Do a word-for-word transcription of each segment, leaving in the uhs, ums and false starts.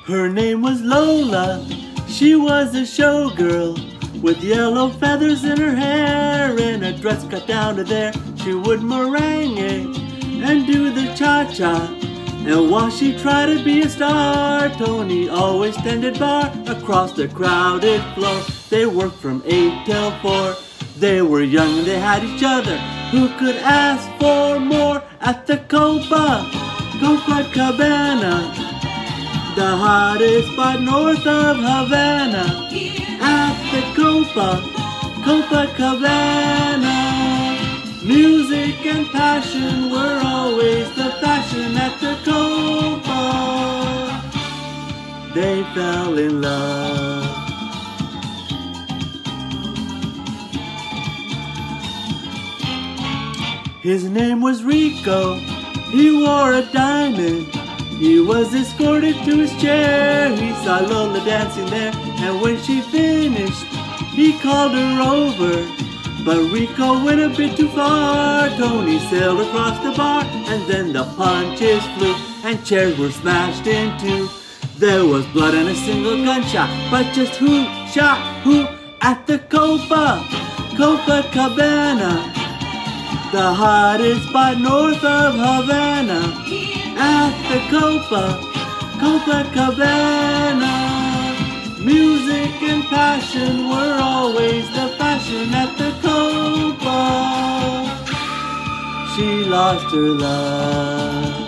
Her name was Lola, she was a showgirl, with yellow feathers in her hair and a dress cut down to there. She would merengue and do the cha-cha, and while she tried to be a star, Tony always tended bar across the crowded floor. They worked from eight till four. They were young and they had each other. Who could ask for more? At the Copa, Copacabana, the hottest spot north of Havana. At the Copa, Copacabana, music and passion were always the fashion. At the Copa, they fell in love. His name was Rico, he wore a diamond. He was escorted to his chair. He saw Lola dancing there, and when she finished, he called her over. But Rico went a bit too far. Tony sailed across the bar, and then the punches flew, and chairs were smashed in two. There was blood and a single gunshot, but just who shot who? At the Copa, Copacabana, the hottest spot north of Havana. At the Copa, Copacabana, music and passion were always the fashion. At the Copa, she lost her love.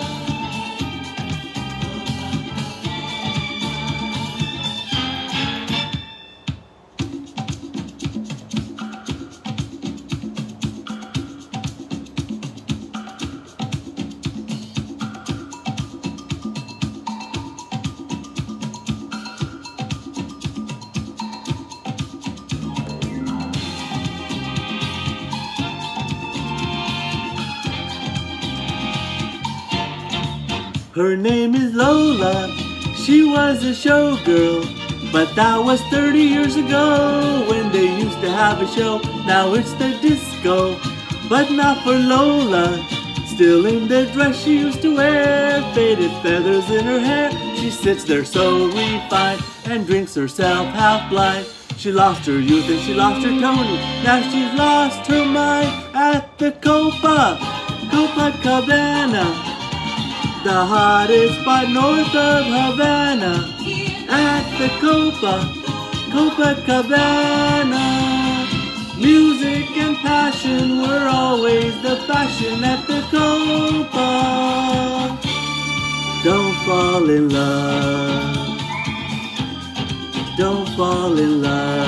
Her name is Lola, she was a showgirl, but that was thirty years ago when they used to have a show. Now it's the disco, but not for Lola. Still in the dress she used to wear, faded feathers in her hair. She sits there so refined and drinks herself half blind. She lost her youth and she lost her Tony, now she's lost her mind. At the Copa, Copacabana, the hottest spot north of Havana. At the Copa, Copacabana, music and passion were always the fashion. At the Copa, don't fall in love, don't fall in love.